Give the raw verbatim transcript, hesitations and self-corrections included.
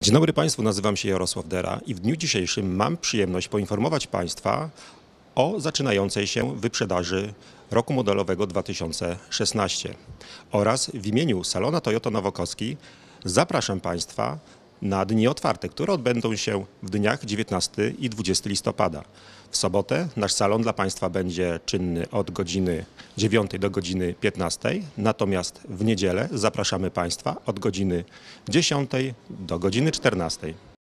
Dzień dobry Państwu, nazywam się Jarosław Dera i w dniu dzisiejszym mam przyjemność poinformować Państwa o zaczynającej się wyprzedaży roku modelowego dwa tysiące szesnastego oraz w imieniu Salona Toyota Nowakowski zapraszam Państwa na dni otwarte, które odbędą się w dniach dziewiętnastego i dwudziestego listopada. W sobotę nasz salon dla Państwa będzie czynny od godziny dziewiątej do godziny piętnastej, natomiast w niedzielę zapraszamy Państwa od godziny dziesiątej do godziny czternastej.